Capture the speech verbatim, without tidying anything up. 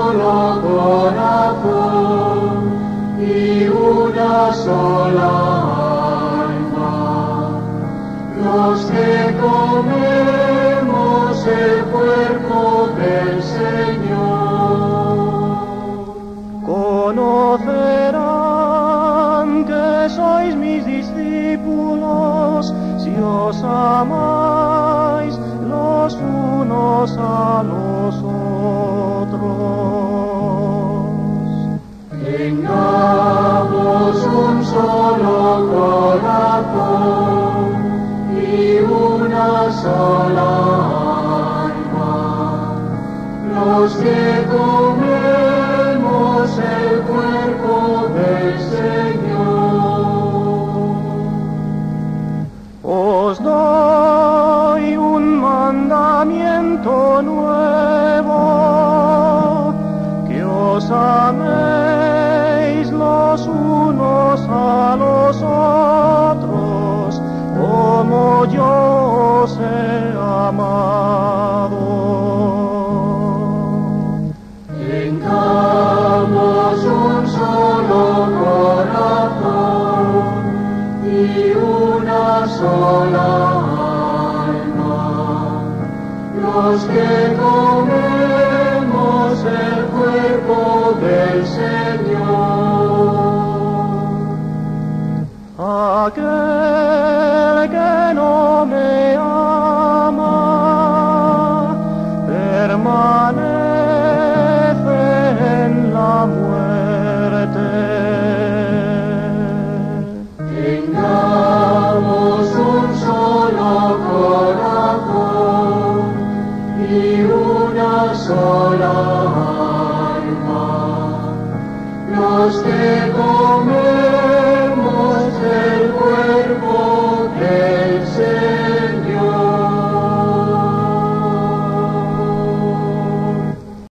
solo corazón y una sola alma, los que comemos el cuerpo del Señor. Conocerán que sois mis discípulos si os amáis los unos a los otros. Tengamos un solo corazón y una sola alma, los que comemos el cuerpo del Señor. Os doy un mandamiento nuevo, que os améis los unos a los otros, como yo os he amado. Tengamos un solo corazón y una sola alma, los que comemos el cuerpo del Señor. Aquel que no me ama permanece en la muerte. Tengamos un solo corazón y una sola alma, los que comen